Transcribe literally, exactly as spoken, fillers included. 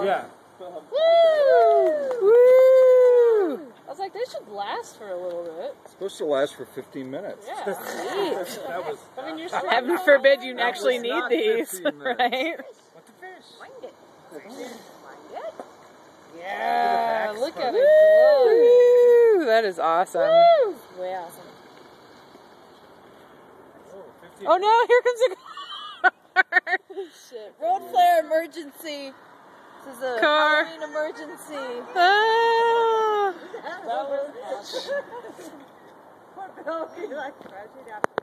Yeah. Woo! Woo! I was like, they should last for a little bit. It's supposed to last for fifteen minutes. Yeah. That was. I mean, you're Heaven forbid you actually need not these, fifteen minutes. right? What the fish? Find it. Find it. Yeah, look at it glow. Woo! That is awesome. Woo! Way awesome. Oh no, here comes a car. Shit. Road flare emergency. This is a Car. Halloween emergency. Ah. That was awesome. Poor Bill, he like crashed it after.